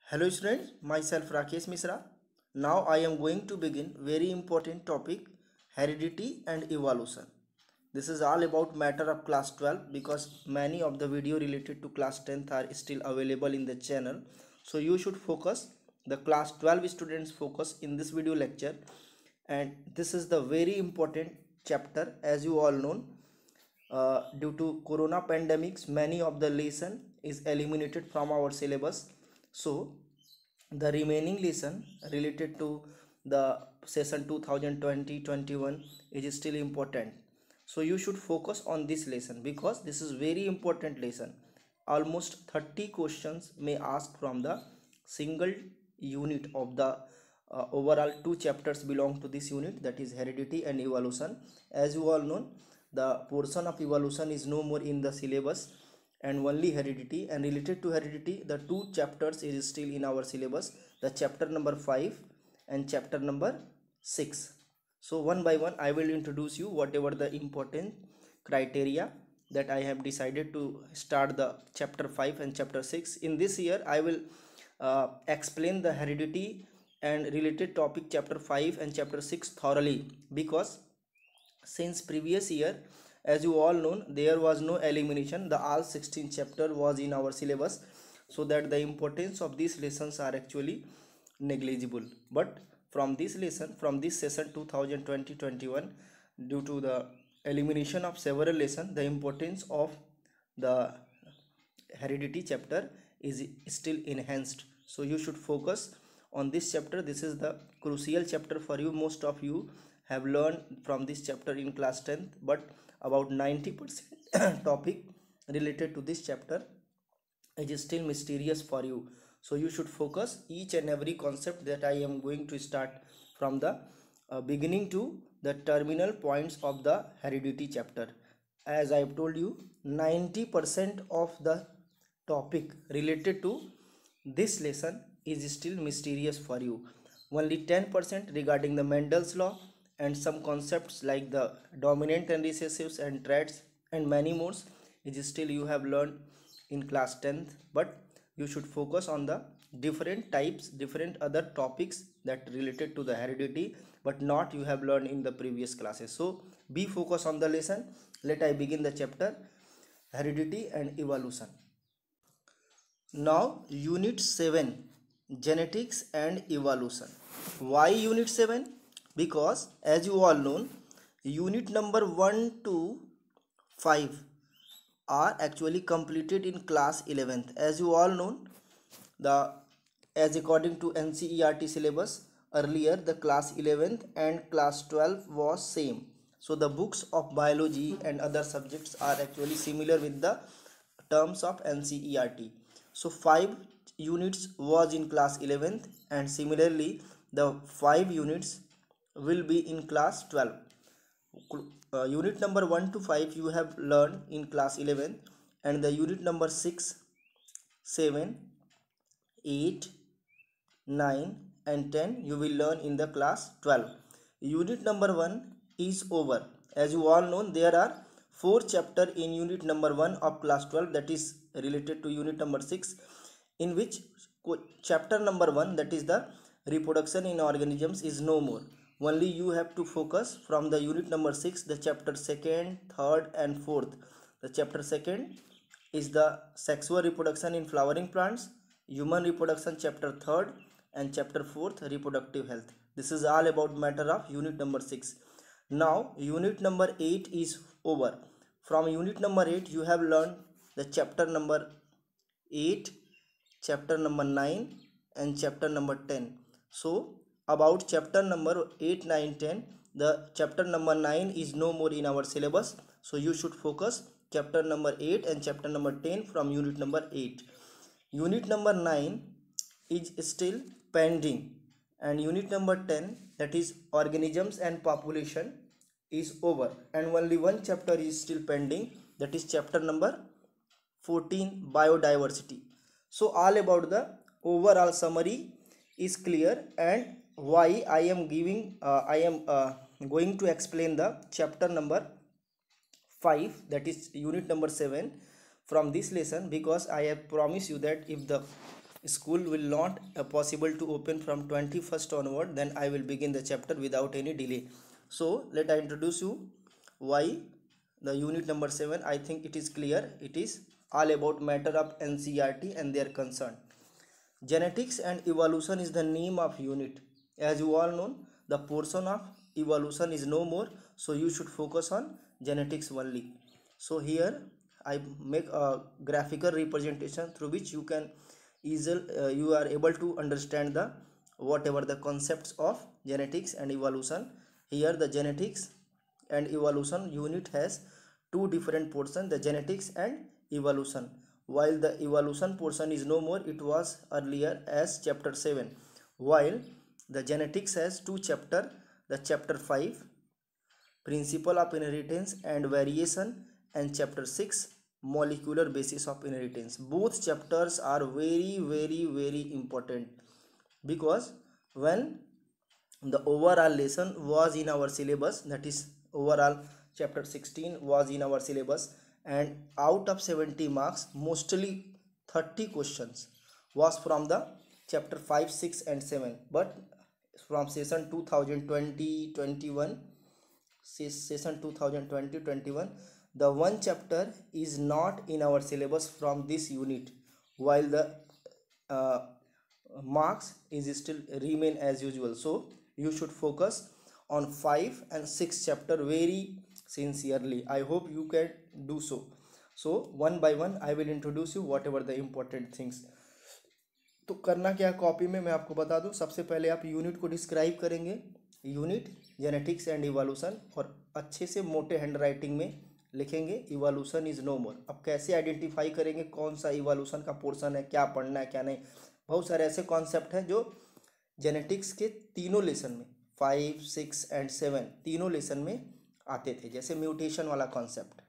Hello students, myself Rakesh Misra. Now I am going to begin very important topic, heredity and evolution. This is all about matter of class 12 because many of the video related to class 10th are still available in the channel. So you should focus, the class 12 students focus in this video lecture, and this is the very important chapter. As you all know, due to corona pandemics, many of the lesson is eliminated from our syllabus. So the remaining lesson related to the session 2020-21 is still important. So you should focus on this lesson because this is very important lesson. Almost 30 questions may ask from the single unit of the overall two chapters belong to this unit, that is heredity and evolution. As you all know, the portion of evolution is no more in the syllabus and only heredity, and related to heredity the two chapters is still in our syllabus, the chapter number 5 and chapter number 6. So one by one I will introduce you whatever the important criteria that I have decided to start the chapter 5 and chapter 6. In this year I will explain the heredity and related topic chapter 5 and chapter 6 thoroughly, because since previous year, as you all know, there was no elimination, the all 16 chapter was in our syllabus, so that the importance of these lessons are actually negligible. But from this lesson, from this session 2020-21, due to the elimination of several lessons, the importance of the heredity chapter is still enhanced. So you should focus on this chapter. This is the crucial chapter for you. Most of you have learned from this chapter in class 10th, but about 90% topic related to this chapter is still mysterious for you. So you should focus each and every concept that I am going to start from the beginning to the terminal points of the heredity chapter. As I have told you, 90% of the topic related to this lesson is still mysterious for you. Only 10% regarding the Mendel's law and some concepts like the dominant and recessives and traits and many more is still you have learned in class 10th, but you should focus on the different types, different other topics that related to the heredity, but not you have learned in the previous classes. So be focused on the lesson. Let I begin the chapter heredity and evolution. Now unit 7, genetics and evolution. Why unit 7? Because as you all know, unit number 1 to 5 are actually completed in class 11th. As you all know, the as according to NCERT syllabus, earlier the class 11th and class 12 was same. So the books of biology and other subjects are actually similar with the terms of NCERT. So 5 units was in class 11th, and similarly the 5 units will be in class 12. Unit number 1 to 5 you have learned in class 11, and the unit number 6, 7, 8, 9 and 10 you will learn in the class 12. Unit number 1 is over. As you all know, there are 4 chapter in unit number 1 of class 12, that is related to unit number 6, in which chapter number 1, that is the reproduction in organisms, is no more. Only you have to focus from the unit number 6 the chapter 2nd, 3rd and 4th. The chapter 2nd is the sexual reproduction in flowering plants, human reproduction chapter 3rd, and chapter 4th reproductive health. This is all about matter of unit number 6. Now unit number 8 is over. From unit number 8 you have learned the chapter number 8, chapter number 9 and chapter number 10. So about chapter number 8, 9, 10, the chapter number 9 is no more in our syllabus. So you should focus chapter number 8 and chapter number 10 from unit number 8. Unit number 9 is still pending, and unit number 10, that is organisms and population, is over, and only one chapter is still pending, that is chapter number 14, biodiversity. So all about the overall summary is clear, and why I am going to explain the chapter number 5, that is unit number 7 from this lesson, because I have promised you that if the school will not possible to open from 21st onward, then I will begin the chapter without any delay. So let I introduce you why the unit number 7. I think it is clear. It is all about matter of NCERT and their concern. Genetics and evolution is the name of unit. As you all know, the portion of evolution is no more, so you should focus on genetics only. So here I make a graphical representation through which you can you are able to understand the whatever the concepts of genetics and evolution. Here the genetics and evolution unit has two different portions, the genetics and evolution. While the evolution portion is no more, it was earlier as chapter 7, while the genetics has two chapter, the chapter 5 principle of inheritance and variation, and chapter 6 molecular basis of inheritance. Both chapters are very important, because when the overall lesson was in our syllabus, that is overall chapter 16 was in our syllabus, and out of 70 marks mostly 30 questions was from the chapter 5, 6 and 7. But from session 2020-21, session 2020-21, the one chapter is not in our syllabus from this unit, while the uh, marks is still remain as usual. So you should focus on 5 and 6 chapter very sincerely. I hope you can do so. So one by one I will introduce you whatever the important things. तो करना क्या copy में मैं आपको बता दूं, सबसे पहले आप यूनिट को डिस्क्राइब करेंगे, यूनिट जेनेटिक्स एंड इवोल्यूशन, और अच्छे से मोटे हैंड राइटिंग में लिखेंगे इवोल्यूशन इज नो मोर। अब कैसे आइडेंटिफाई करेंगे कौन सा इवोल्यूशन का पोर्शन है, क्या पढ़ना है क्या नहीं। बहुत सारे ऐसे कॉन्सेप्ट हैं जो जेनेटिक्स के तीनों लेसन में 5, 6 एंड 7 तीनों लेसन में आते थे, जैसे म्यूटेशन वाला कॉन्सेप्ट,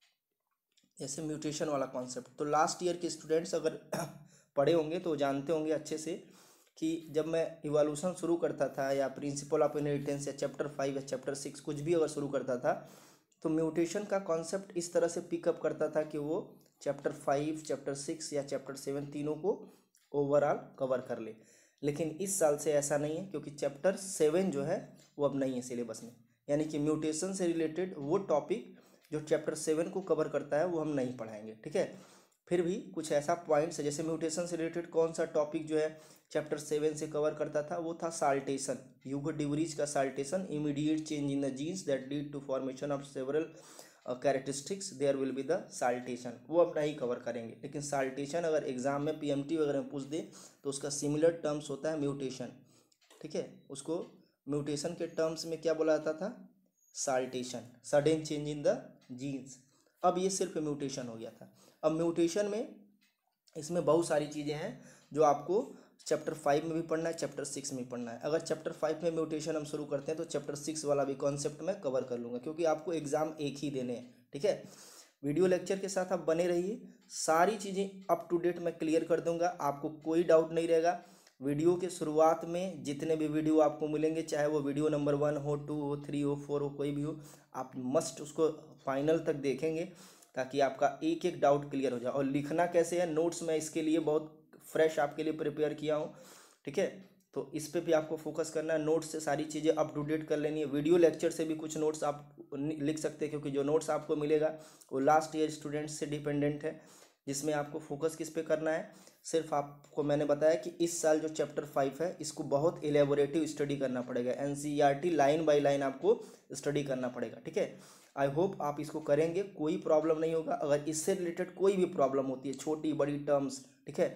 तो लास्ट ईयर के स्टूडेंट्स अगर पढ़े होंगे तो जानते होंगे अच्छे से कि जब मैं इवोल्यूशन शुरू करता था, या प्रिंसिपल ऑफ इनहेरिटेंस, या चैप्टर 5 या चैप्टर 6 कुछ भी अगर शुरू करता था, तो म्यूटेशन का कॉन्सेप्ट इस तरह से पिकअप करता था कि वो चैप्टर 5, चैप्टर 6 या चैप्टर 7 तीनों को ओवरऑल कवर कर ले। लेकिन इस साल से ऐसा नहीं है, क्योंकि चैप्टर 7 जो है वो अब नहीं है सिलेबस में, यानी कि म्यूटेशन से रिलेटेड वो टॉपिक जो चैप्टर 7 को कवर करता है वो हम नहीं पढ़ाएंगे, ठीक है। फिर भी कुछ ऐसा पॉइंट्स है, जैसे म्यूटेशन से रिलेटेड कौन सा टॉपिक जो है चैप्टर 7 से कवर करता था, वो था साल्टेशन, ह्यूगो डिवरीज का saltation, immediate change in the genes that lead to formation of several characteristics, there will be the saltation, वो अब नहीं कवर करेंगे। लेकिन साल्टेशन अगर एग्जाम में पीएमटी वगैरह में पूछ दे तो उसका सिमिलर टर्म्स होता है म्यूटेशन, ठीक है। उसको म्यूटेशन के टर्म्स में क्या बोला जाता था, saltation, sudden change in the genes. अब ये सिर्फ म्यूटेशन हो गया था। अब म्यूटेशन में इसमें बहुत सारी चीज़ें हैं जो आपको चैप्टर 5 में भी पढ़ना है, चैप्टर 6 में भी पढ़ना है। अगर चैप्टर 5 में म्यूटेशन हम शुरू करते हैं तो चैप्टर 6 वाला भी कॉन्सेप्ट मैं कवर कर लूँगा, क्योंकि आपको एग्जाम एक ही देने हैं, ठीक है। वीडियो लेक्चर के साथ आप बने रहिए, सारी चीज़ें अप टू डेट मैं क्लियर कर दूंगा, आपको कोई डाउट नहीं रहेगा। वीडियो के शुरुआत में जितने भी वीडियो आपको मिलेंगे, चाहे वो वीडियो नंबर 1 हो, 2 हो, 3 हो, 4 हो, कोई भी हो, आप मस्ट उसको फाइनल तक देखेंगे ताकि आपका एक एक डाउट क्लियर हो जाए। और लिखना कैसे है, नोट्स मैं इसके लिए बहुत फ्रेश आपके लिए प्रिपेयर किया हूँ, ठीक है। तो इस पे भी आपको फोकस करना है, नोट्स से सारी चीज़ें अप टू डेट कर लेनी है। वीडियो लेक्चर से भी कुछ नोट्स आप लिख सकते हैं, क्योंकि जो नोट्स आपको मिलेगा वो लास्ट ईयर स्टूडेंट्स से डिपेंडेंट है, जिसमें आपको फोकस किस पे करना है। सिर्फ आपको मैंने बताया कि इस साल जो चैप्टर 5 है इसको बहुत एलेबोरेटिव स्टडी करना पड़ेगा, एनसीईआरटी लाइन बाय लाइन आपको स्टडी करना पड़ेगा, ठीक है। आई होप आप इसको करेंगे, कोई प्रॉब्लम नहीं होगा। अगर इससे रिलेटेड कोई भी प्रॉब्लम होती है, छोटी बड़ी टर्म्स, ठीक है,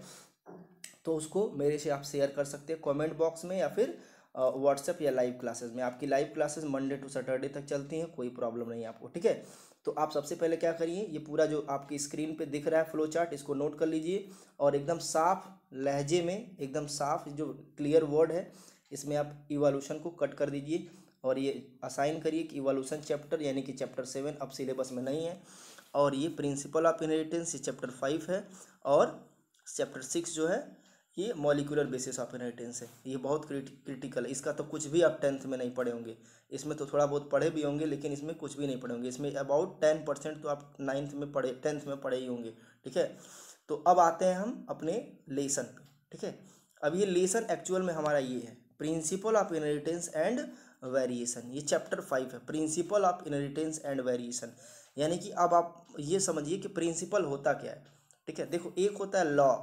तो उसको मेरे से आप शेयर कर सकते हैं कमेंट बॉक्स में, या फिर व्हाट्सएप या लाइव क्लासेस में। आपकी live classes Monday to Saturday तक चलती हैं, कोई प्रॉब्लम नहीं है आपको, ठीक है। तो आप सबसे पहले क्या करिए, ये पूरा जो आपकी स्क्रीन पे दिख रहा है फ्लो चार्ट, इसको नोट कर लीजिए, और एकदम साफ लहजे में, एकदम साफ जो क्लियर वर्ड है, इसमें आप इवोल्यूशन को कट कर दीजिए, और ये असाइन करिए कि इवोल्यूशन चैप्टर यानी कि चैप्टर 7 अब सिलेबस में नहीं है, और ये प्रिंसिपल ऑफ इनहेरिटेंस ये चैप्टर 5 है, और चैप्टर 6 जो है ये मॉलिक्यूलर बेसिस ऑफ इनहेरिटेंस है। ये बहुत क्रिटिकल है, इसका तो कुछ भी आप 10th में नहीं पढ़े होंगे। इसमें तो थोड़ा बहुत पढ़े भी होंगे, लेकिन इसमें कुछ भी नहीं पढ़े होंगे। इसमें अबाउट 10% तो आप 9th में पढ़े, 10th में पढ़े ही होंगे, ठीक है। तो अब आते हैं हम अपने लेसन पे, ठीक है। अब ये लेसन एक्चुअल में हमारा ये है, principle of inheritance and variation. ये चैप्टर 5 है, principle of inheritance and variation. यानी कि अब आप ये समझिए कि प्रिंसिपल होता क्या है। ठीक है, देखो एक होता है लॉ,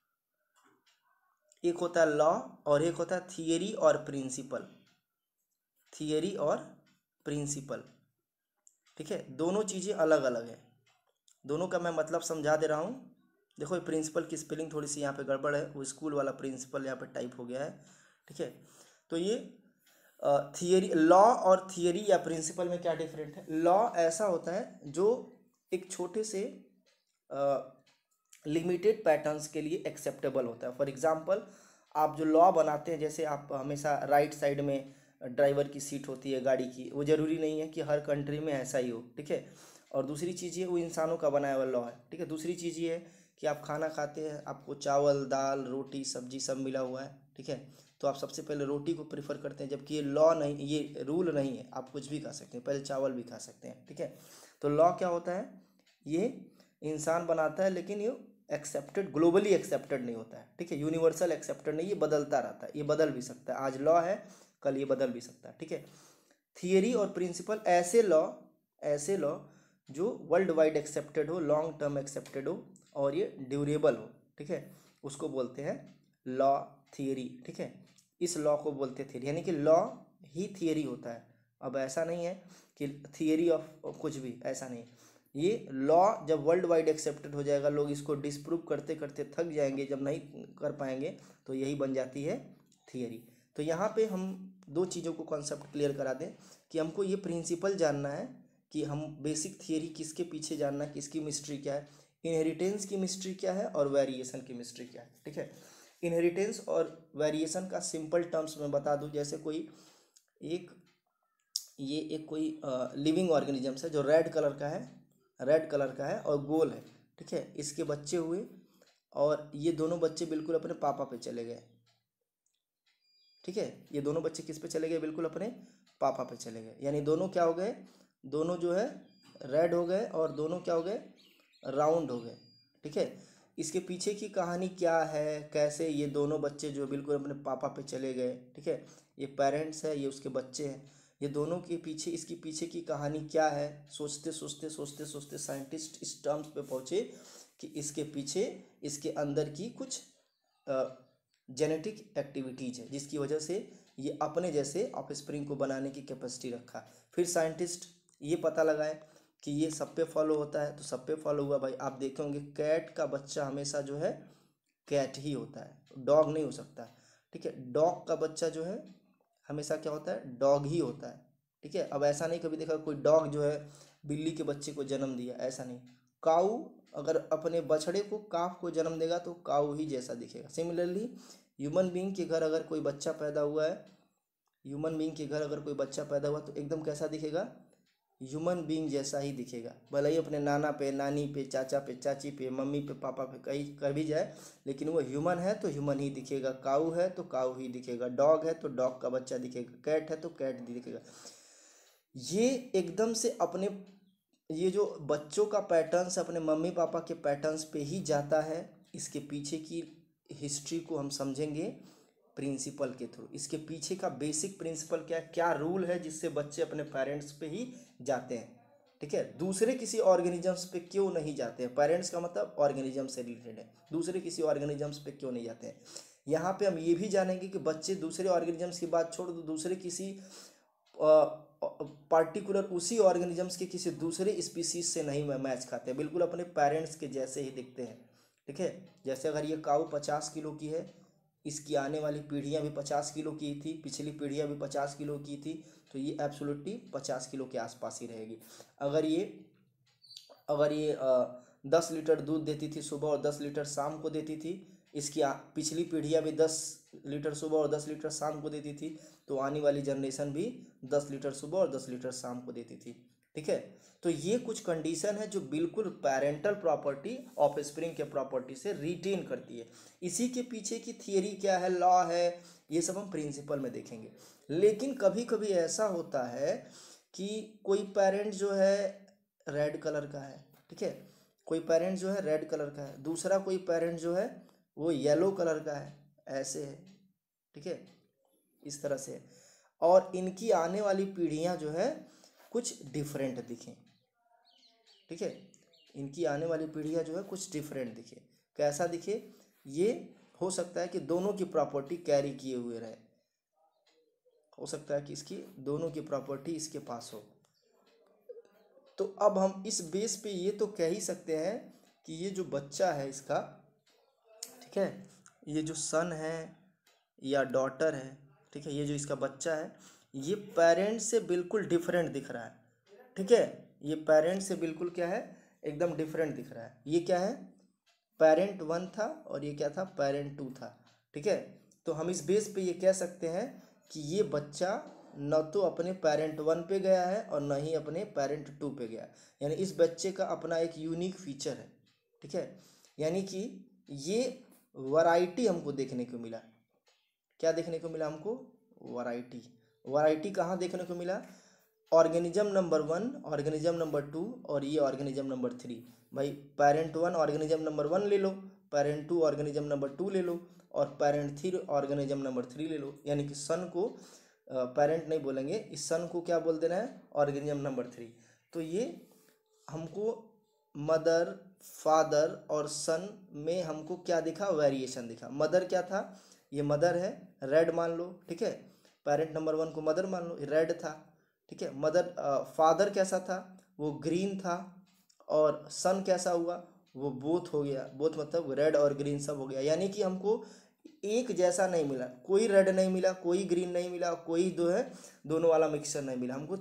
एक होता है लॉ और एक होता है थियरी और प्रिंसिपल, थियरी और प्रिंसिपल। ठीक है, दोनों चीज़ें अलग अलग है, दोनों का मैं मतलब समझा दे रहा हूँ। देखो ये प्रिंसिपल की स्पेलिंग थोड़ी सी यहाँ पे गड़बड़ है, वो स्कूल वाला प्रिंसिपल यहाँ पे टाइप हो गया है। ठीक है, तो ये थियरी, लॉ और थियरी या प्रिंसिपल में क्या डिफरेंट है। लॉ ऐसा होता है जो एक छोटे से लिमिटेड पैटर्न्स के लिए एक्सेप्टेबल होता है। फॉर एग्जांपल आप जो लॉ बनाते हैं, जैसे आप हमेशा राइट साइड में ड्राइवर की सीट होती है गाड़ी की, वो ज़रूरी नहीं है कि हर कंट्री में ऐसा ही हो। ठीक है, और दूसरी चीज़ ये वो इंसानों का बनाया हुआ लॉ है। ठीक है, दूसरी चीज़ ये है कि आप खाना खाते हैं, आपको चावल दाल रोटी सब्जी सब मिला हुआ है। ठीक है, तो आप सबसे पहले रोटी को प्रेफर करते हैं, जबकि ये लॉ नहीं, ये रूल नहीं है, आप कुछ भी खा सकते हैं, पहले चावल भी खा सकते हैं। ठीक है, तो लॉ क्या होता है, ये इंसान बनाता है लेकिन ये एक्सेप्टेड, ग्लोबली एक्सेप्टेड नहीं होता है। ठीक है, यूनिवर्सल एक्सेप्टेड नहीं, ये बदलता रहता है, ये बदल भी सकता है, आज लॉ है कल ये बदल भी सकता है। ठीक है, थियरी और प्रिंसिपल ऐसे लॉ, ऐसे लॉ जो वर्ल्ड वाइड एक्सेप्टेड हो, लॉन्ग टर्म एक्सेप्टेड हो और ये ड्यूरेबल हो। ठीक है, उसको बोलते हैं लॉ थियरी। ठीक है, इस लॉ को बोलते हैं थियरी, यानी कि लॉ ही थियरी होता है। अब ऐसा नहीं है कि थियरी ऑफ कुछ भी, ऐसा नहीं। ये लॉ जब वर्ल्ड वाइड एक्सेप्टेड हो जाएगा, लोग इसको डिसप्रूव करते करते थक जाएंगे, जब नहीं कर पाएंगे तो यही बन जाती है थियरी। तो यहाँ पे हम दो चीज़ों को कॉन्सेप्ट क्लियर करा दें कि हमको ये प्रिंसिपल जानना है कि हम बेसिक थियरी किसके पीछे जानना है, किसकी मिस्ट्री क्या है, इनहेरिटेंस की मिस्ट्री क्या है और वेरिएशन की मिस्ट्री क्या है। ठीक है, इनहेरिटेंस और वेरिएशन का सिंपल टर्म्स में बता दूं, जैसे कोई एक, ये एक कोई लिविंग ऑर्गेनिजम्स है जो रेड कलर का है, रेड कलर का है और गोल है। ठीक है, इसके बच्चे हुए और ये दोनों बच्चे बिल्कुल अपने पापा पे चले गए। ठीक है, ये दोनों बच्चे किस पे चले गए, बिल्कुल अपने पापा पे चले गए, यानी दोनों क्या हो गए, दोनों जो है रेड हो गए और दोनों क्या हो गए, राउंड हो गए। ठीक है, इसके पीछे की कहानी क्या है, कैसे ये दोनों बच्चे जो बिल्कुल अपने पापा पे चले गए। ठीक है, ये पेरेंट्स है, ये उसके बच्चे हैं, ये दोनों के पीछे, इसके पीछे की कहानी क्या है, सोचते सोचते सोचते सोचते साइंटिस्ट इस टर्म्स पे पहुँचे कि इसके पीछे, इसके अंदर की कुछ जेनेटिक एक्टिविटीज है जिसकी वजह से ये अपने जैसे ऑफस्प्रिंग को बनाने की कैपेसिटी रखा। फिर साइंटिस्ट ये पता लगाए कि ये सब पे फॉलो होता है, तो सब पे फॉलो हुआ। भाई आप देखे होंगे कैट का बच्चा हमेशा जो है कैट ही होता है, डॉग नहीं हो सकता। ठीक है, डॉग का बच्चा जो है हमेशा क्या होता है, डॉग ही होता है। ठीक है, अब ऐसा नहीं कभी देखा कोई डॉग जो है बिल्ली के बच्चे को जन्म दिया, ऐसा नहीं। काऊ अगर अपने बछड़े को, काफ को जन्म देगा तो काऊ ही जैसा दिखेगा। सिमिलरली ह्यूमन बीइंग के घर अगर कोई बच्चा पैदा हुआ है, ह्यूमन बीइंग के घर अगर कोई बच्चा पैदा हुआ तो एकदम कैसा दिखेगा, ह्यूमन बीइंग जैसा ही दिखेगा। भले ही अपने नाना पे, नानी पे, चाचा पे, चाची पे, मम्मी पे, पापा पे कहीं कर भी जाए, लेकिन वो ह्यूमन है तो ह्यूमन ही दिखेगा, काऊ है तो काऊ ही दिखेगा, डॉग है तो डॉग का बच्चा दिखेगा, कैट है तो कैट दिखेगा। ये एकदम से अपने, ये जो बच्चों का पैटर्न्स अपने मम्मी पापा के पैटर्न्स पे ही जाता है। इसके पीछे की हिस्ट्री को हम समझेंगे प्रिंसिपल के थ्रू। इसके पीछे का बेसिक प्रिंसिपल क्या है, क्या रूल है जिससे बच्चे अपने पेरेंट्स पे ही जाते हैं। ठीक है, दूसरे किसी ऑर्गेनिजम्स पे क्यों नहीं जाते हैं, पेरेंट्स का मतलब ऑर्गेनिज्म से रिलेटेड है, दूसरे किसी ऑर्गेनिजम्स पे क्यों नहीं जाते हैं। यहाँ पे हम ये भी जानेंगे कि बच्चे दूसरे ऑर्गेनिजम्स की बात छोड़ दो, दूसरे किसी पार्टिकुलर उसी ऑर्गेनिजम्स के किसी दूसरे स्पीसीज से नहीं मैच खाते, बिल्कुल अपने पेरेंट्स के जैसे ही दिखते हैं। ठीक है, जैसे अगर ये काऊ 50 किलो की है, इसकी आने वाली पीढ़ियाँ भी 50 किलो की थी, पिछली पीढ़ियाँ भी 50 किलो की थी, तो ये एब्सोल्युटली 50 किलो के आसपास ही रहेगी। अगर ये, अगर ये 10 लीटर दूध देती थी सुबह और 10 लीटर शाम को देती थी, इसकी पिछली पीढ़ियाँ भी 10 लीटर सुबह और 10 लीटर शाम को देती थी, तो आने वाली जनरेशन भी 10 लीटर सुबह और 10 लीटर शाम को देती थी। ठीक है, तो ये कुछ कंडीशन है जो बिल्कुल पेरेंटल प्रॉपर्टी ऑफ स्प्रिंग के प्रॉपर्टी से रिटेन करती है। इसी के पीछे की थियरी क्या है, लॉ है, ये सब हम प्रिंसिपल में देखेंगे। लेकिन कभी कभी ऐसा होता है कि कोई पेरेंट जो है रेड कलर का है। ठीक है, कोई पेरेंट जो है रेड कलर का है, दूसरा कोई पेरेंट जो है वो येलो कलर का है। ऐसे है, ठीक है, इस तरह से है। और इनकी आने वाली पीढ़ियां जो है कुछ डिफरेंट दिखें, ठीक है, इनकी आने वाली पीढ़ियां जो है कुछ डिफरेंट दिखे। कैसा दिखे? ये हो सकता है कि दोनों की प्रॉपर्टी कैरी किए हुए रहे, हो सकता है कि इसकी दोनों की प्रॉपर्टी इसके पास हो। तो अब हम इस बेस पे ये तो कह ही सकते हैं कि ये जो बच्चा है इसका, ठीक है, ये जो सन है या डॉटर है, ठीक है, ये जो इसका बच्चा है, ये पेरेंट से बिल्कुल डिफरेंट दिख रहा है, ठीक है, ये पेरेंट से बिल्कुल क्या है, एकदम डिफरेंट दिख रहा है। ये क्या है, पेरेंट 1 था और ये क्या था, पेरेंट 2 था, ठीक है। तो हम इस बेस पे ये कह सकते हैं कि ये बच्चा न तो अपने पेरेंट 1 पे गया है और न ही अपने पेरेंट 2 पे गया, यानी इस बच्चे का अपना एक यूनिक फीचर है, ठीक है। यानी कि ये वैरायटी हमको देखने को मिला। क्या देखने को मिला हमको? वैरायटी। वैरायटी कहाँ देखने को मिला? ऑर्गेनिज्म नंबर 1, ऑर्गेनिज्म नंबर 2 और ये ऑर्गेनिज्म नंबर 3। भाई पेरेंट 1 ऑर्गेनिज्म नंबर 1 ले लो, पेरेंट 2 ऑर्गेनिज्म नंबर 2 ले लो और पेरेंट 3 ऑर्गेनिज्म नंबर 3 ले लो। यानी कि सन को पेरेंट नहीं बोलेंगे, इस सन को क्या बोल देना है, ऑर्गेनिज्म नंबर 3। तो ये हमको मदर, फादर और सन में हमको क्या दिखा, वेरिएशन दिखा। मदर क्या था, ये मदर है, रेड मान लो, ठीक है, पेरेंट नंबर 1 को मदर मान लो, रेड था, ठीक है। मदर फादर कैसा था, वो ग्रीन था, और सन कैसा हुआ, वो बोथ हो गया, बोथ मतलब रेड और ग्रीन सब हो गया। यानी कि हमको एक जैसा नहीं मिला, कोई रेड नहीं मिला, कोई ग्रीन नहीं मिला, कोई जो है दोनों वाला मिक्सचर नहीं मिला। हमको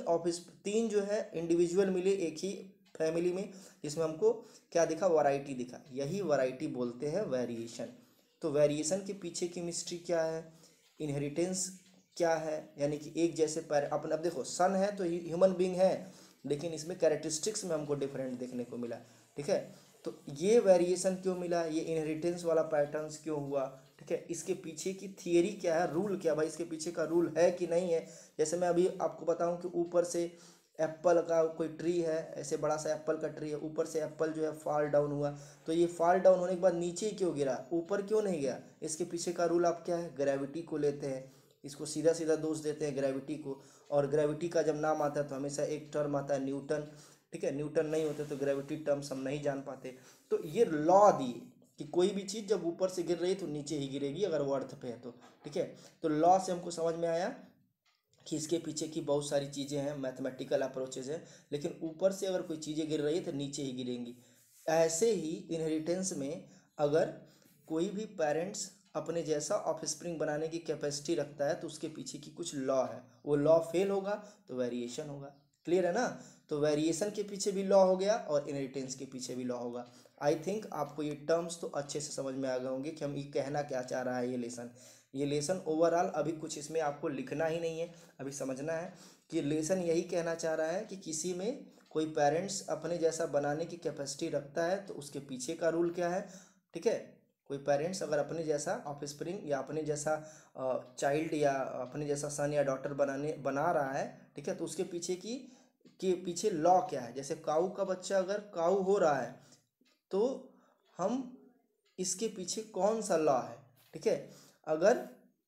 तीन जो है इंडिविजुअल मिले एक ही फैमिली में, जिसमें हमको क्या दिखा, वैरायटी दिखा। यही वैरायटी बोलते हैं वेरिएशन। तो वेरिएशन के पीछे की मिस्ट्री क्या है, इनहेरिटेंस क्या है, यानी कि एक जैसे अपन अब देखो सन है तो ह्यूमन बीइंग है, लेकिन इसमें कैरेक्टरिस्टिक्स में हमको डिफरेंट देखने को मिला, ठीक है। तो ये वेरिएशन क्यों मिला, ये इनहेरिटेंस वाला पैटर्न्स क्यों हुआ, ठीक है, इसके पीछे की थियरी क्या है, रूल क्या, भाई इसके पीछे का रूल है कि नहीं है। जैसे मैं अभी आपको बताऊं कि ऊपर से एप्पल का कोई ट्री है, ऐसे बड़ा सा एप्पल का ट्री है, ऊपर से एप्पल जो है फॉल डाउन हुआ, तो ये फॉल डाउन होने के बाद नीचे क्यों गिरा, ऊपर क्यों नहीं गया? इसके पीछे का रूल आप क्या है, ग्रेविटी को लेते हैं, इसको सीधा सीधा दोष देते हैं ग्रेविटी को। और ग्रेविटी का जब नाम आता है तो हमेशा एक टर्म आता है न्यूटन, ठीक है, न्यूटन नहीं होते तो ग्रेविटी टर्म्स हम नहीं जान पाते। तो ये लॉ दिए कि कोई भी चीज़ जब ऊपर से गिर रही है तो नीचे ही गिरेगी अगर वो अर्थ पे है तो, ठीक है। तो लॉ से हमको समझ में आया कि इसके पीछे की बहुत सारी चीज़ें हैं, मैथमेटिकल अप्रोचेज हैं, लेकिन ऊपर से अगर कोई चीज़ें गिर रही है तो नीचे ही गिरेंगी। ऐसे ही इनहेरिटेंस में अगर कोई भी पेरेंट्स अपने जैसा ऑफस्प्रिंग बनाने की कैपेसिटी रखता है तो उसके पीछे की कुछ लॉ है, वो लॉ फेल होगा तो वेरिएशन होगा। क्लियर है ना? तो वेरिएशन के पीछे भी लॉ हो गया और इनहेरिटेंस के पीछे भी लॉ होगा। आई थिंक आपको ये टर्म्स तो अच्छे से समझ में आ गए होंगे कि हम ये कहना क्या चाह रहा है। ये लेसन ओवरऑल अभी कुछ इसमें आपको लिखना ही नहीं है, अभी समझना है कि लेसन यही कहना चाह रहा है कि किसी में कोई पेरेंट्स अपने जैसा बनाने की कैपेसिटी रखता है तो उसके पीछे का रूल क्या है, ठीक है। कोई पेरेंट्स अगर अपने जैसा ऑफस्प्रिंग या अपने जैसा चाइल्ड या अपने जैसा सन या डॉटर बना रहा है, ठीक है, तो उसके पीछे के पीछे लॉ क्या है। जैसे काऊ का बच्चा अगर काऊ हो रहा है तो हम इसके पीछे कौन सा लॉ है, ठीक है। अगर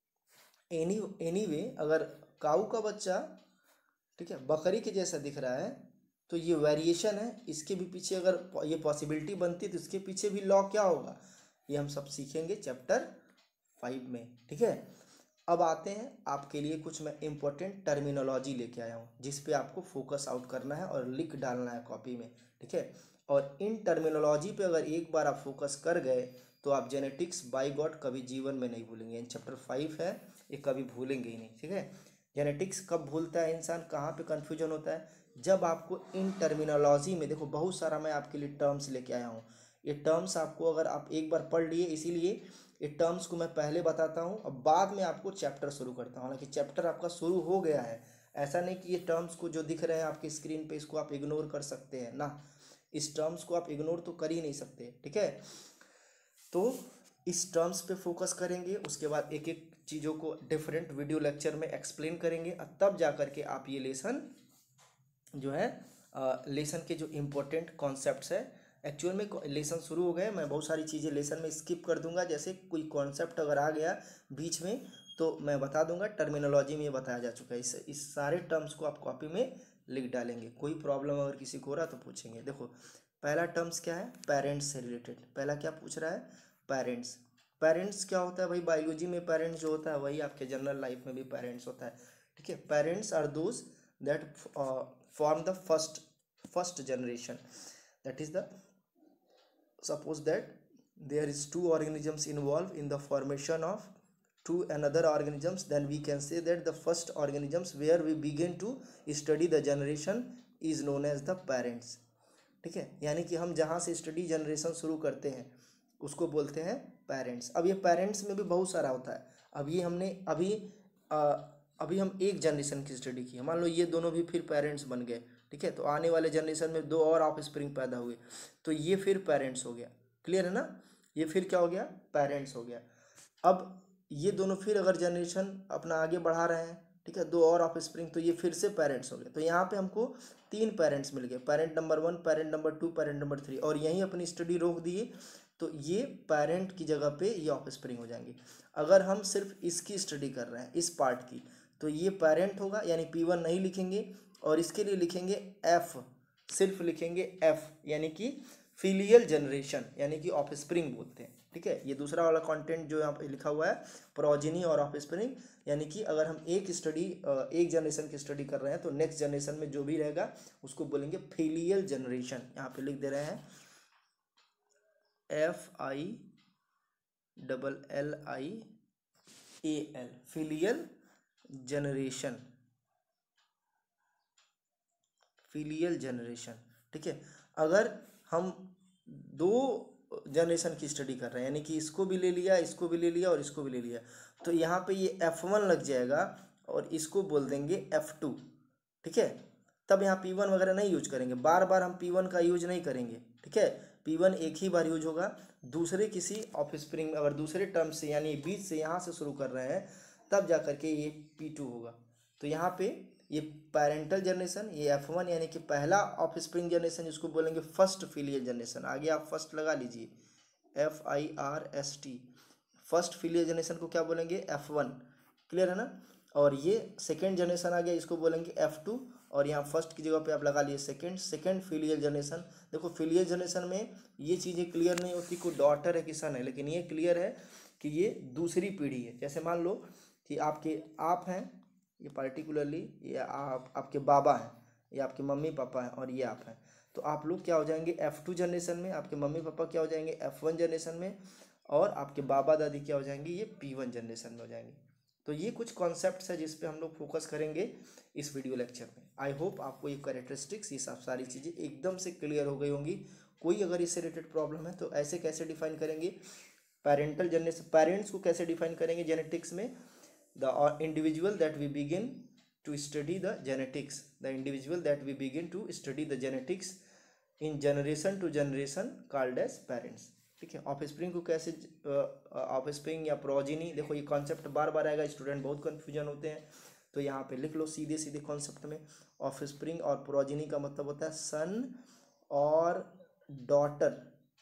एनीवे अगर काऊ का बच्चा, ठीक है, बकरी के जैसा दिख रहा है तो ये वेरिएशन है, इसके भी पीछे अगर ये पॉसिबिलिटी बनती है तो इसके पीछे भी लॉ क्या होगा, ये हम सब सीखेंगे चैप्टर 5 में, ठीक है। अब आते हैं आपके लिए कुछ मैं इम्पोर्टेंट टर्मिनोलॉजी लेके आया हूँ जिस पे आपको फोकस आउट करना है और लिख डालना है कॉपी में, ठीक है। और इन टर्मिनोलॉजी पे अगर एक बार आप फोकस कर गए तो आप जेनेटिक्स बाय गॉड कभी जीवन में नहीं भूलेंगे। इन चैप्टर 5 है, ये कभी भूलेंगे ही नहीं, ठीक है। जेनेटिक्स कब भूलता है इंसान, कहाँ पे कन्फ्यूजन होता है, जब आपको इन टर्मिनोलॉजी में, देखो बहुत सारा मैं आपके लिए टर्म्स लेके आया हूँ। ये टर्म्स आपको अगर आप एक बार पढ़ लिए, इसीलिए ये टर्म्स को मैं पहले बताता हूँ और बाद में आपको चैप्टर शुरू करता हूँ। हालांकि चैप्टर आपका शुरू हो गया है, ऐसा नहीं कि ये टर्म्स को जो दिख रहे हैं आपकी स्क्रीन पे इसको आप इग्नोर कर सकते हैं ना, इस टर्म्स को आप इग्नोर तो कर ही नहीं सकते, ठीक है। तो इस टर्म्स पे फोकस करेंगे, उसके बाद एक एक चीज़ों को डिफरेंट वीडियो लेक्चर में एक्सप्लेन करेंगे और तब जा कर के आप ये लेसन जो है लेसन के जो इम्पोर्टेंट कॉन्सेप्ट्स है एक्चुअल में लेसन शुरू हो गए, मैं बहुत सारी चीज़ें लेसन में स्किप कर दूंगा, जैसे कोई कॉन्सेप्ट अगर आ गया बीच में तो मैं बता दूंगा। टर्मिनोलॉजी में ये बताया जा चुका है। इस सारे टर्म्स को आप कॉपी में लिख डालेंगे। कोई प्रॉब्लम अगर किसी को हो रहा तो पूछेंगे। देखो पहला टर्म्स क्या है, पेरेंट्स से रिलेटेड। पहला क्या पूछ रहा है, पेरेंट्स। पेरेंट्स क्या होता है भाई, बायोलॉजी में पेरेंट्स जो होता है वही आपके जनरल लाइफ में भी पेरेंट्स होता है, ठीक है। Parents are those that form the first generation, that is the, suppose that there is two organisms involved in the formation of two another organisms, then we can say that the first organisms where we begin to study the generation is known as the parents, ठीक है। यानी कि हम जहाँ से study generation शुरू करते हैं उसको बोलते हैं पेरेंट्स। अब ये पेरेंट्स में भी बहुत सारा होता है। अब ये हमने अभी हम एक जनरेशन की स्टडी की, मान लो ये दोनों भी फिर पेरेंट्स बन गए, ठीक है। तो आने वाले जनरेशन में दो और ऑफ स्प्रिंग पैदा हुए तो ये फिर पेरेंट्स हो गया। क्लियर है ना, ये फिर क्या हो गया, पेरेंट्स हो गया। अब ये दोनों फिर अगर जनरेशन अपना आगे बढ़ा रहे हैं, ठीक है, दो और ऑफ स्प्रिंग, तो ये फिर से पेरेंट्स हो गए। तो यहाँ पे हमको तीन पेरेंट्स मिल गए, parent number 1, parent number 2, parent number 3, और यहीं अपनी स्टडी रोक दिए तो ये पेरेंट की जगह पे ये ऑफ स्प्रिंग हो जाएंगे। अगर हम सिर्फ इसकी स्टडी कर रहे हैं, इस पार्ट की, तो ये पेरेंट होगा, यानी P1 नहीं लिखेंगे, और इसके लिए लिखेंगे F, सिर्फ लिखेंगे F, यानी कि फिलियल जनरेशन, यानी कि ऑफ स्प्रिंग बोलते हैं, ठीक है। ये दूसरा वाला कंटेंट जो यहाँ पे लिखा हुआ है प्रोजेनी और ऑफ स्प्रिंग, यानी कि अगर हम एक जनरेशन की स्टडी कर रहे हैं तो नेक्स्ट जनरेशन में जो भी रहेगा उसको बोलेंगे फिलियल जनरेशन। यहाँ पे लिख दे रहे हैं FILLIAL, filial generation, filial generation, ठीक है। अगर हम दो जनरेशन की स्टडी कर रहे हैं, यानी कि इसको भी ले लिया, इसको भी ले लिया और इसको भी ले लिया, तो यहाँ पे ये F1 लग जाएगा और इसको बोल देंगे F2, ठीक है। तब यहाँ P1 वगैरह नहीं यूज करेंगे, बार बार हम P1 का यूज नहीं करेंगे, ठीक है। P1 एक ही बार यूज होगा। दूसरे किसी ऑफ स्प्रिंग में अगर दूसरे टर्म से, यानी बीच से यहाँ से शुरू कर रहे हैं, तब जा करके ये P2 होगा। तो यहाँ पे ये पेरेंटल जनरेशन, ये F1 यानी कि पहला ऑफ स्प्रिंग जनरेशन, जिसको बोलेंगे फर्स्ट फिलियल जनरेशन। आगे आप फर्स्ट लगा लीजिए, FIRST, फर्स्ट फिलियल जनरेशन को क्या बोलेंगे, F1। क्लियर है ना। और ये सेकेंड जनरेशन आ गया, इसको बोलेंगे F2, और यहाँ फर्स्ट की जगह पे आप लगा लिए सेकेंड फिलियल जनरेशन। देखो फिलियल जनरेशन में ये चीज़ें क्लियर नहीं होती कोई डॉटर है कि सन है, लेकिन ये क्लियर है कि ये दूसरी पीढ़ी है। जैसे मान लो कि आप हैं, ये पार्टिकुलरली ये आपके बाबा हैं, ये आपके मम्मी पापा हैं, और ये आप हैं, तो आप लोग क्या हो जाएंगे F2 जनरेशन में, आपके मम्मी पापा क्या हो जाएंगे F1 जनरेशन में, और आपके बाबा दादी क्या हो जाएंगे, ये P1 जनरेशन में हो जाएंगे। तो ये कुछ कॉन्सेप्ट्स है जिस पे हम लोग फोकस करेंगे इस वीडियो लेक्चर में। आई होप आपको ये कैरेक्टरिस्टिक्स, ये सब सारी चीज़ें एकदम से क्लियर हो गई होंगी। कोई अगर इससे रिलेटेड प्रॉब्लम है तो ऐसे कैसे डिफाइन करेंगे पेरेंटल जनरेशन, पेरेंट्स को कैसे डिफाइन करेंगे जेनेटिक्स में, the individual that we begin to study the genetics, the individual that we begin to study the genetics in generation to generation called as parents, ठीक है। Of spring को कैसे, of spring या progeny, देखो ये concept बार बार आएगा, student बहुत confusion होते हैं, तो यहाँ पे लिख लो सीधे सीधे कॉन्सेप्ट में। ऑफ स्प्रिंग और प्रोजेनी का मतलब होता है सन और डॉटर,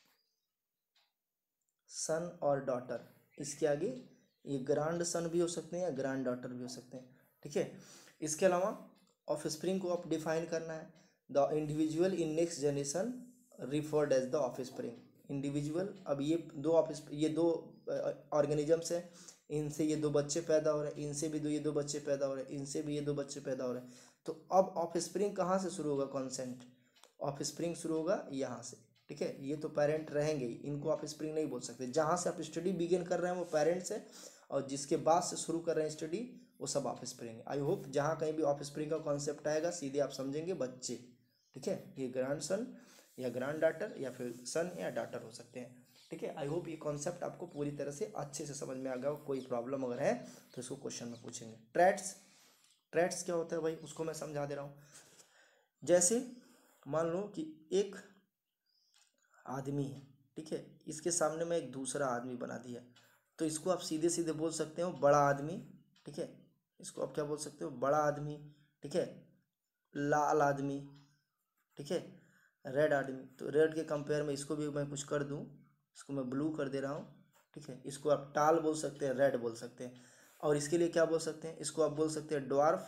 सन और डॉटर। इसके आगे ये ग्रांड सन भी हो सकते हैं या ग्रांड डॉटर भी हो सकते हैं, ठीक है। इसके अलावा ऑफ स्प्रिंग को आप डिफाइन करना है, the individual in next generation referred as the offspring. Individual, अब ये दो ऑर्गेनिजम्स हैं, इनसे ये दो बच्चे पैदा हो रहे हैं, इनसे भी ये दो बच्चे पैदा हो रहे हैं, इनसे भी ये दो बच्चे पैदा हो रहे हैं। तो अब ऑफ स्प्रिंग कहाँ से शुरू होगा, कॉन्सेंट ऑफ स्प्रिंग शुरू होगा यहाँ से, ठीक है। ये तो पेरेंट रहेंगे ही, इनको आप स्प्रिंग नहीं बोल सकते। जहाँ से आप स्टडी बिगिन कर रहे हैं वो पेरेंट्स है, और जिसके बाद से शुरू कर रहे हैं स्टडी वो सब ऑफ स्प्रिंग है। आई होप जहाँ कहीं भी ऑफ स्प्रिंग का कॉन्सेप्ट आएगा सीधे आप समझेंगे बच्चे, ठीक है। ये ग्रैंड सन या ग्रैंड डॉटर या फिर सन या डॉटर हो सकते हैं, ठीक है। आई होप ये कॉन्सेप्ट आपको पूरी तरह से अच्छे से समझ में आ गया। कोई प्रॉब्लम अगर है तो इसको क्वेश्चन में पूछेंगे। ट्रेट्स क्या होता है भाई, उसको मैं समझा दे रहा हूँ। जैसे मान लो कि एक आदमी है, ठीक है, इसके सामने मैं एक दूसरा आदमी बना दिया, तो इसको आप सीधे सीधे बोल सकते हो बड़ा आदमी, ठीक है। इसको आप क्या बोल सकते हो, बड़ा आदमी, ठीक है, लाल आदमी, ठीक है, रेड आदमी, तो रेड के कंपेयर में इसको भी मैं कुछ कर दूं, इसको मैं ब्लू कर दे रहा हूँ, ठीक है। इसको आप टाल बोल सकते हैं, रेड बोल सकते हैं, और इसके लिए क्या बोल सकते हैं, इसको आप बोल सकते हैं ड्वार्फ,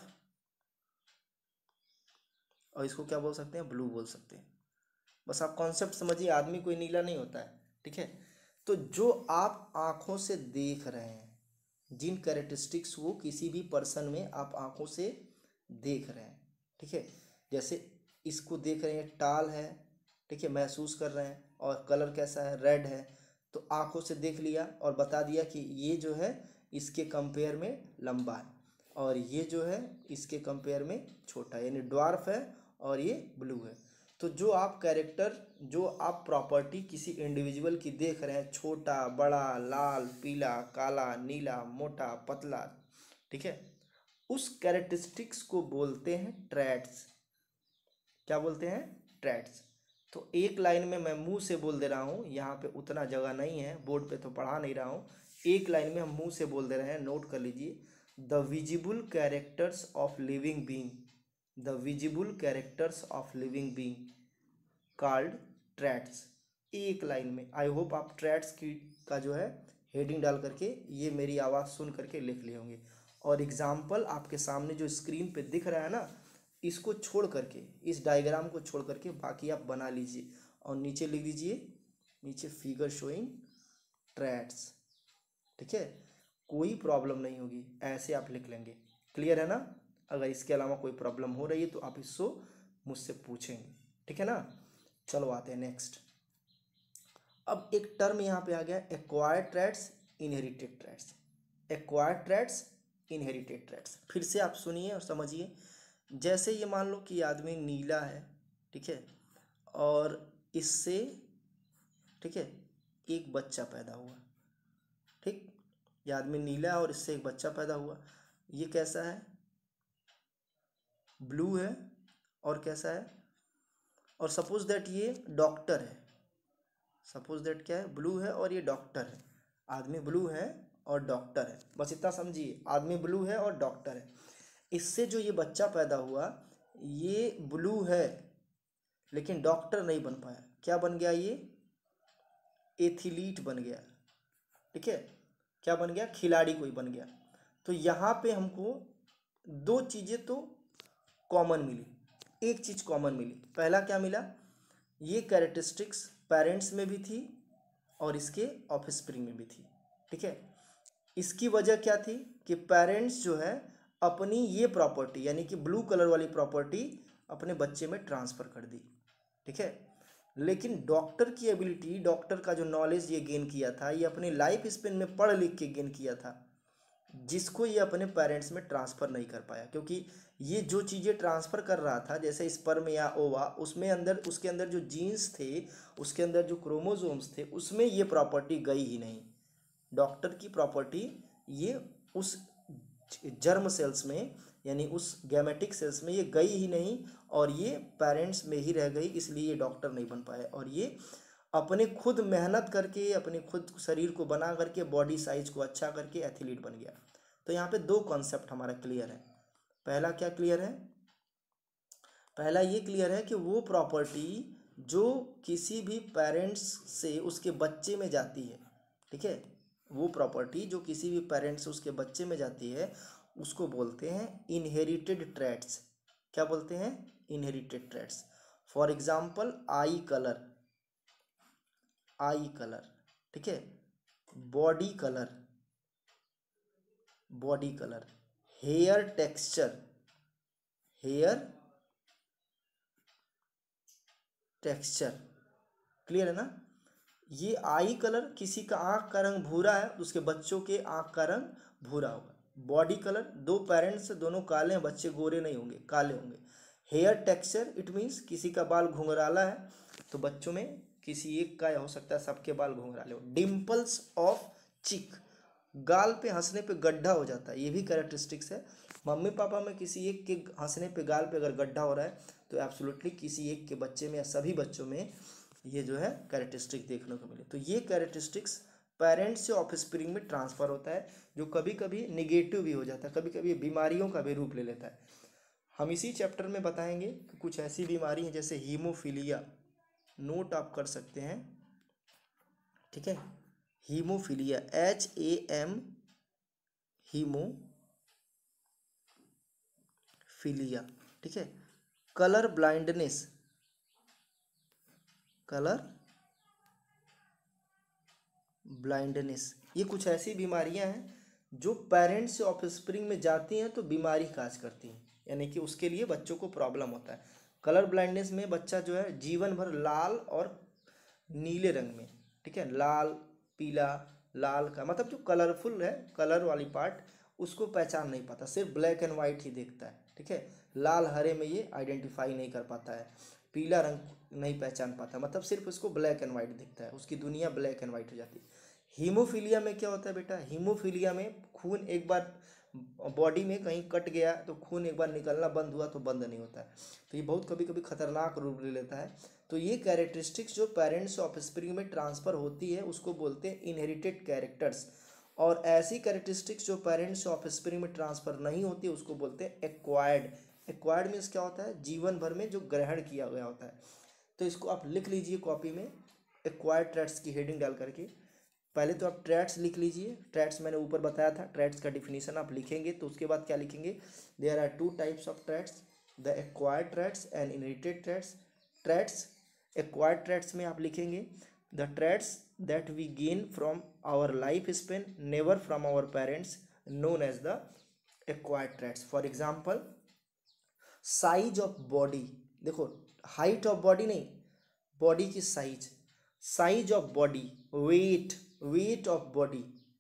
और इसको क्या बोल सकते हैं, ब्लू बोल सकते हैं। बस आप कॉन्सेप्ट समझिए, आदमी कोई नीला नहीं होता है, ठीक है। तो जो आप आंखों से देख रहे हैं, जिन कैरेक्टरिस्टिक्स को किसी भी पर्सन में आप आंखों से देख रहे हैं, ठीक है, जैसे इसको देख रहे हैं टाल है, ठीक है, महसूस कर रहे हैं, और कलर कैसा है, रेड है, तो आंखों से देख लिया और बता दिया कि ये जो है इसके कंपेयर में लंबा है, और ये जो है इसके कंपेयर में छोटा है, यानी ड्वार्फ है और ये ब्लू है। तो जो आप कैरेक्टर, जो आप प्रॉपर्टी किसी इंडिविजुअल की देख रहे हैं, छोटा बड़ा, लाल पीला काला नीला मोटा पतला, ठीक है, उस कैरेक्टरिस्टिक्स को बोलते हैं ट्रेट्स। क्या बोलते हैं, ट्रेट्स। तो एक लाइन में मैं मुंह से बोल दे रहा हूँ, यहाँ पे उतना जगह नहीं है, बोर्ड पे तो पढ़ा नहीं रहा हूँ, एक लाइन में हम मुंह से बोल दे रहे हैं, नोट कर लीजिए। The visible characters of living being, the visible characters of living being called traits. एक लाइन में, आई होप आप ट्रेट्स की का जो है हेडिंग डाल करके ये मेरी आवाज़ सुन करके लिख लिए होंगे, और एग्जाम्पल आपके सामने जो स्क्रीन पे दिख रहा है ना, इसको छोड़ करके, इस डायग्राम को छोड़ करके बाकी आप बना लीजिए, और नीचे लिख दीजिए, नीचे फिगर शोइंग ट्रेट्स, ठीक है। कोई प्रॉब्लम नहीं होगी, ऐसे आप लिख लेंगे, क्लियर है ना। अगर इसके अलावा कोई प्रॉब्लम हो रही है तो आप इसको मुझसे पूछेंगे, ठीक है ना। चलो आते हैं नेक्स्ट। अब एक टर्म यहाँ पे आ गया, acquired traits, inherited traits. Acquired traits, inherited traits, फिर से आप सुनिए और समझिए। जैसे ये मान लो कि आदमी नीला है, ठीक है, और इससे, ठीक है, एक बच्चा पैदा हुआ, ठीक, ये आदमी नीला है और इससे एक बच्चा पैदा हुआ, ये कैसा है, ब्लू है, और कैसा है, और सपोज दैट ये डॉक्टर है, सपोज दैट क्या है, ब्लू है और ये डॉक्टर है, आदमी ब्लू है और डॉक्टर है, बस इतना समझिए, आदमी ब्लू है और डॉक्टर है। इससे जो ये बच्चा पैदा हुआ, ये ब्लू है लेकिन डॉक्टर नहीं बन पाया, क्या बन गया, ये एथलीट बन गया, ठीक है, क्या बन गया, खिलाड़ी कोई बन गया। तो यहाँ पे हमको दो चीज़ें तो कॉमन मिली, एक चीज़ कॉमन मिली, पहला क्या मिला, ये कैरेक्टरिस्टिक्स पेरेंट्स में भी थी और इसके ऑफस्प्रिंग में भी थी, ठीक है। इसकी वजह क्या थी कि पेरेंट्स जो है अपनी ये प्रॉपर्टी, यानी कि ब्लू कलर वाली प्रॉपर्टी अपने बच्चे में ट्रांसफ़र कर दी, ठीक है। लेकिन डॉक्टर की एबिलिटी, डॉक्टर का जो नॉलेज ये गेन किया था, ये अपने लाइफ स्पेन में पढ़ लिख के गेन किया था, जिसको ये अपने पेरेंट्स में ट्रांसफ़र नहीं कर पाया, क्योंकि ये जो चीज़ें ट्रांसफ़र कर रहा था, जैसे स्पर्म या ओवा, उसमें अंदर, उसके अंदर जो जीन्स थे, उसके अंदर जो क्रोमोसोम्स थे, उसमें ये प्रॉपर्टी गई ही नहीं। डॉक्टर की प्रॉपर्टी ये उस जर्म सेल्स में, यानी उस गैमेटिक सेल्स में ये गई ही नहीं, और ये पेरेंट्स में ही रह गई, इसलिए ये डॉक्टर नहीं बन पाए, और ये अपने खुद मेहनत करके, अपने खुद शरीर को बना करके, बॉडी साइज को अच्छा करके एथलीट बन गया। तो यहाँ पे दो कॉन्सेप्ट हमारा क्लियर है। पहला क्या क्लियर है, पहला ये क्लियर है कि वो प्रॉपर्टी जो किसी भी पेरेंट्स से उसके बच्चे में जाती है, ठीक है, वो प्रॉपर्टी जो किसी भी पेरेंट्स से उसके बच्चे में जाती है, उसको बोलते हैं इनहेरिटेड ट्रेट्स। क्या बोलते हैं, inherited traits. For example eye colour, eye colour, ठीक है, body colour, body colour, hair texture, hair texture, clear है ना। ये आई कलर, किसी का आँख का रंग भूरा है तो उसके बच्चों के आँख का रंग भूरा होगा। बॉडी कलर, दो पेरेंट्स दोनों काले हैं, बच्चे गोरे नहीं होंगे, काले होंगे। हेयर टेक्सचर, इट मीन्स किसी का बाल घुंघराला है तो बच्चों में किसी एक का, या हो सकता है सबके बाल घुंघराले हो। डिम्पल्स ऑफ चिक, गाल पे हंसने पे गड्ढा हो जाता है, ये भी कैरेक्टरिस्टिक्स है। मम्मी पापा में किसी एक के हंसने पे, गाल पे अगर गड्ढा हो रहा है तो एब्सोल्युटली किसी एक के बच्चे में या सभी बच्चों में ये जो है कैरेक्टरिस्टिक देखने को मिले। तो ये कैरेक्टरिस्टिक्स पेरेंट्स से ऑफस्प्रिंग में ट्रांसफ़र होता है, जो कभी कभी निगेटिव भी हो जाता है, कभी कभी बीमारियों का भी रूप ले लेता है। हम इसी चैप्टर में बताएंगे कि कुछ ऐसी बीमारी हैं जैसे हीमोफीलिया, नोट आप कर सकते हैं, ठीक है। हीमोफीलिया, HAM, हीमोफीलिया, ठीक है। कलर ब्लाइंडनेस, कलर ब्लाइंडनेस, ये कुछ ऐसी बीमारियां हैं जो पेरेंट्स से ऑफस्प्रिंग में जाती हैं तो बीमारी काज करती हैं, यानी कि उसके लिए बच्चों को प्रॉब्लम होता है। कलर ब्लाइंडनेस में बच्चा जो है जीवन भर लाल और नीले रंग में, ठीक है, लाल पीला, लाल का मतलब जो कलरफुल है, कलर वाली पार्ट, उसको पहचान नहीं पाता, सिर्फ ब्लैक एंड वाइट ही देखता है, ठीक है। लाल हरे में ये आइडेंटिफाई नहीं कर पाता है, पीला रंग नहीं पहचान पाता, मतलब सिर्फ उसको ब्लैक एंड वाइट दिखता है, उसकी दुनिया ब्लैक एंड वाइट हो जाती है। हीमोफीलिया में क्या होता है बेटा, हीमोफीलिया में खून एक बार बॉडी में कहीं कट गया तो खून एक बार निकलना बंद हुआ तो बंद नहीं होता है, तो ये बहुत कभी कभी खतरनाक रूप ले लेता है। तो ये कैरेक्टरिस्टिक्स जो पेरेंट्स ऑफस्प्रिंग में ट्रांसफ़र होती है उसको बोलते हैं इनहेरिटेड कैरेक्टर्स, और ऐसी कैरेक्टरिस्टिक्स जो पेरेंट्स ऑफस्प्रिंग में ट्रांसफ़र नहीं होती उसको बोलते हैं एक्वायर्ड। एक्वायर्ड मीन्स क्या होता है, जीवन भर में जो ग्रहण किया गया होता है। तो इसको आप लिख लीजिए कॉपी में, एक्वायर्ड ट्रेट्स की हेडिंग डाल करके। पहले तो आप ट्रेट्स लिख लीजिए, ट्रेट्स मैंने ऊपर बताया था, ट्रेट्स का डिफिनीशन आप लिखेंगे तो उसके बाद क्या लिखेंगे, there are two types of traits, the acquired traits and inherited traits. Traits, acquired traits में आप लिखेंगे the traits that we gain from our life span, never from our parents, known as the acquired traits. For example size of body, देखो height of body नहीं, body की size, size of body, weight, weight of body,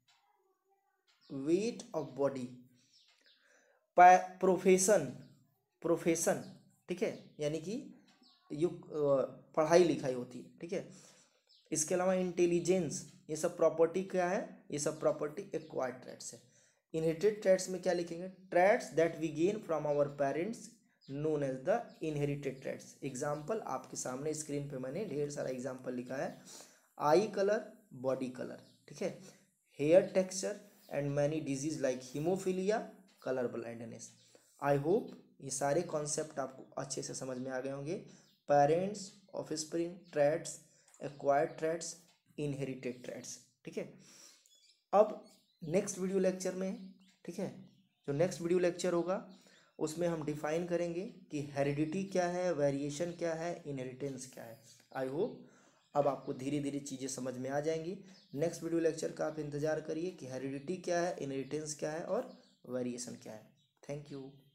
weight of body, profession, profession, ठीक है, यानी कि you पढ़ाई लिखाई होती है, ठीक है। इसके अलावा इंटेलिजेंस, ये सब प्रॉपर्टी क्या है, ये सब प्रॉपर्टी एक्वायर्ड ट्रेट्स है। इनहेरिटेड ट्रेट्स में क्या लिखेंगे, traits that we gain from our parents known as the inherited traits. Example आपके सामने स्क्रीन पे मैंने ढेर सारा एग्जाम्पल लिखा है, आई कलर, बॉडी कलर, ठीक है, hair texture and many disease like haemophilia, colour blindness. I hope ये सारे कॉन्सेप्ट आपको अच्छे से समझ में आ गए होंगे, parents, offspring, traits, acquired traits, inherited traits, ठीक है। अब नेक्स्ट वीडियो लेक्चर में, ठीक है, जो नेक्स्ट वीडियो लेक्चर होगा उसमें हम डिफाइन करेंगे कि हेरिडिटी क्या है, वेरिएशन क्या है, इनहेरिटेंस क्या है। आई होप अब आपको धीरे धीरे चीज़ें समझ में आ जाएंगी। नेक्स्ट वीडियो लेक्चर का आप इंतज़ार करिए कि हेरिडिटी क्या है, इनहेरिटेंस क्या है और वेरिएशन क्या है। Thank you.